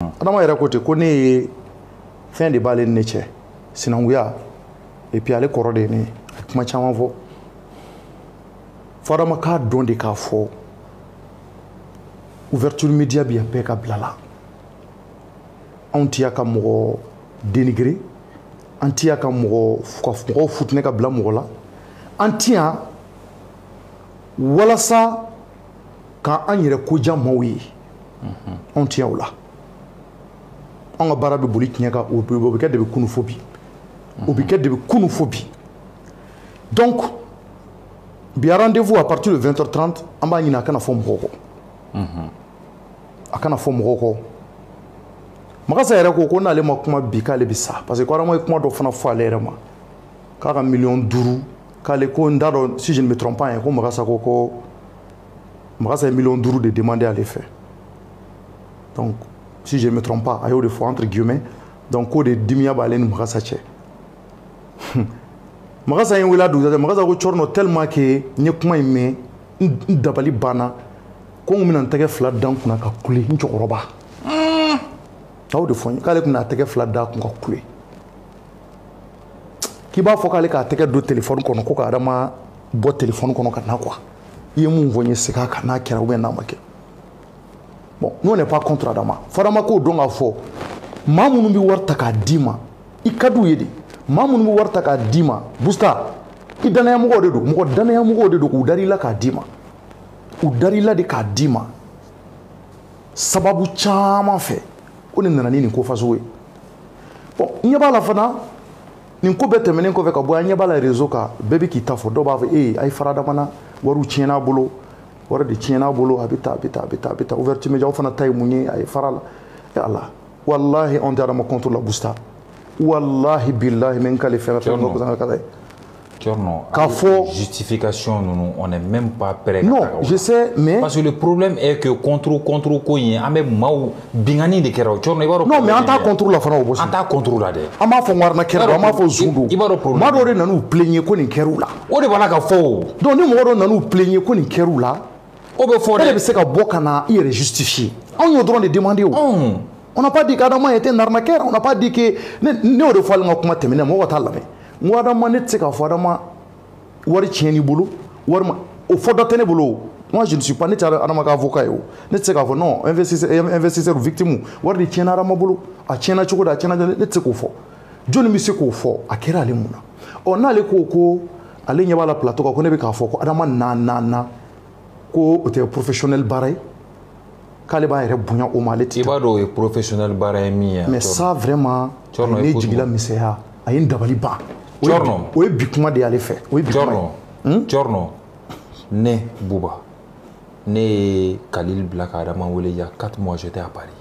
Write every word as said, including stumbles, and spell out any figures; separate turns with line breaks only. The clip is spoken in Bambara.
adama yɛrɛ ko ten ko ne ye fɛn de b'ale ni ne cɛ sinankuya et puis ale kɔrɔ de ye ne ye a ye kuma caman fɔ fo adama k'a dɔn de k'a fɔ ouverture média bi yan bɛɛ ka bila la anw tɛ yan ka mɔgɔ dénigrer an tɛ yan ka mɔgɔ ka mɔgɔw futinɛ ka bila mɔgɔ la an tɛ yan walasa k'an yɛrɛ koja maaw ye anw tɛ yan o la anw ka baara bɛ boli tiɲɛ kan o bɛ kɛ de bɛ kunu fo bi o bɛ kɛ de bɛ kunu fo bi donc bi rendez-vous à partir de vingt heures trente an b'a ɲini a kana fɔ mɔgɔw kɔ a kana fɔ mɔgɔw kɔ Magasa yɛrɛ ko ko n'ale ma kuma bi k'ale bɛ sa parce que ko Adama ye kuma dɔ fana fɔ ale yɛrɛ ma k'a ka miliyɔn duuru k'ale ko n t'a dɔn si je ne me trompe pas ko Magasa ko ko Magasa ye miliyɔn duuru de demandé ale fɛ donc si je ne me trompe pas a y'o de fɔ entre guillemets donc k'o de dimiya b'ale ni Magasa cɛ Magasa ye n wele a dugusajɛ Magasa ko Cɔrɔnɔ tellement que n ye kuma in mɛn n dabali banna ko n bɛna n tɛgɛ fila da n kunna ka kule n cɛkɔrɔba a y'o de fɔ n ye k'ale tɛna a tɛgɛ fila da a kun ka kule k'i b'a fɔ k'ale k'a tɛgɛ don téléphone kɔnɔ ko ka Adama bɔ téléphone kɔnɔ ka na quoi i ye mun fɔ n ye segin a kan n'a kɛra ou bien n'a ma kɛ bon nous on n'est pas contre Adama fo Adama k'o dɔn k'a fɔ maa minnu bɛ wari ta k'a d'i ma i ka d'u ye de maa minnu bɛ wari ta k'a d'i ma Busta i danayamɔgɔw de don mɔgɔ danayamɔgɔw de don k'u dar'i la k'a d'i ma u dar'i la de k'a d'i ma sababu caman fɛ ko ne nana ni nin ko fasugu ye bon n ɲɛ b'a la fana nin ko bɛɛ tɛmɛnen kɔfɛ ka bɔ an ɲɛ b'a la réseau kan bɛɛ bɛ k'i ta fɔ dɔw b'a fɔ ee a ye fara Adama na wariw tiɲɛna a bolo wari de tiɲɛna a bolo a bɛ taa a bɛ taa a bɛ taa a bɛ taa ouverture média fana ta ye mun ye a ye fara la e Ala walahi anw tɛ Adama contre la Busta wallahi billahi mɛ n k'ale fɛ ka fɛn dɔ kɛ ka taa ye
Cɔrɔnɔ
k'a fɔ
justification ninnu on n'est même pas prêt
non je sais mais
parce que le problème est que contre contre ko in an bɛ maaw bingani de kɛra o Cɔrɔnɔ i b'a dɔn
non mais an t'a contre la fana o bosi
an t'a contre la dɛ
an b'a fɔ Nwarna kɛra an b'a fɔ Zun don
i b'a dɔn problème
maa dɔw de nan'u plaigner ko nin kɛr'u la
o de b'a la ka fɔ o
donc ni mɔgɔ dɔw nan'u plaigner ko nin kɛr'u la
o bɛ fɔ
e
dɛ
de bɛ se ka bɔ ka na i yɛrɛ justifier anw y'o dɔrɔn de demander o on n'a pas dit qu'Adama était un arnaqueur on n'a pas dit que ne ne y'o de fɔ ale ka kuma tɛmɛnen mɔgɔ ka t'a lamɛn n ko Adama ne tɛ se k'a fɔ Adama wari tiɲɛn'i bolo wari ma o fɔ dɔ tɛ ne bolo moi je ne suis pas ne tɛ Adama ka avocat ye o ne tɛ se k'a fɔ non investisseur investisseur victime wari de tiɲɛna Adama bolo a tiɲɛna cogo di a tiɲɛna ne tɛ se k'o fɔ jɔnni bɛ se k'o fɔ a kɛra ale mun na ɔ n'ale ko ko ale ɲɛ b'a la plateau kan ko ne bɛ k'a fɔ ko Adama na na na ko o tɛ professionnel baara ye k'ale b'a yɛrɛ bonya o ma ale tɛ
i b'a dɔn o ye professionnel baara ye min ye
mais ça vraiment a ye ne jigila misɛnya a ye n dabali ban
Cɔrɔnɔ
o ye bi kuma de y'ale fɛ o ye bi kuma
ye Cɔrɔnɔ ne Buba ne ye Khalil bila ka Adama wele il y a quatre mois j'étais à Paris